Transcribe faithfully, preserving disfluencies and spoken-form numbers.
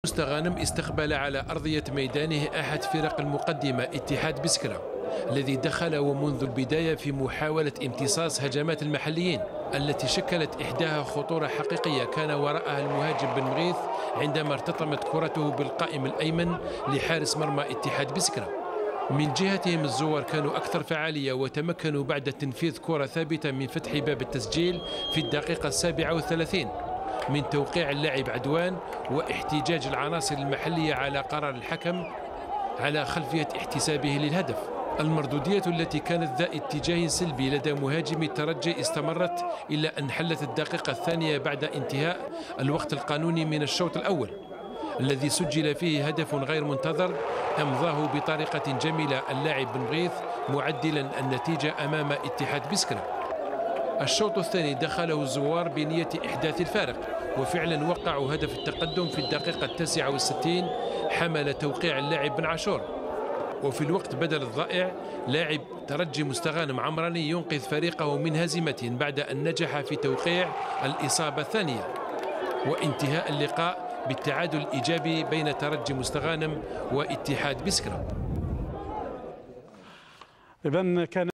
مستغانم استقبل على أرضية ميدانه أحد فرق المقدمة اتحاد بسكرة الذي دخل ومنذ البداية في محاولة امتصاص هجمات المحليين التي شكلت إحداها خطورة حقيقية كان وراءها المهاجم بن مغيث عندما ارتطمت كرته بالقائم الأيمن لحارس مرمى اتحاد بسكرة. من جهتهم الزوار كانوا أكثر فعالية وتمكنوا بعد تنفيذ كرة ثابتة من فتح باب التسجيل في الدقيقة السابعة والثلاثين من توقيع اللاعب عدوان واحتجاج العناصر المحلية على قرار الحكم على خلفية احتسابه للهدف. المردودية التي كانت ذا اتجاه سلبي لدى مهاجم الترجي استمرت إلى أن حلت الدقيقة الثانية بعد انتهاء الوقت القانوني من الشوط الأول الذي سجل فيه هدف غير منتظر أمضاه بطريقة جميلة اللاعب بن مغيث معدلا النتيجة أمام اتحاد بسكرة. الشوط الثاني دخله الزوار بنية إحداث الفارق وفعلا وقعوا هدف التقدم في الدقيقة التاسعة والستين حمل توقيع اللاعب بن عاشور. وفي الوقت بدل الضائع لاعب ترجي مستغانم عمراني ينقذ فريقه من هزيمة بعد أن نجح في توقيع الإصابة الثانية وانتهاء اللقاء بالتعادل الإيجابي بين ترجي مستغانم واتحاد بسكرة. إذن كان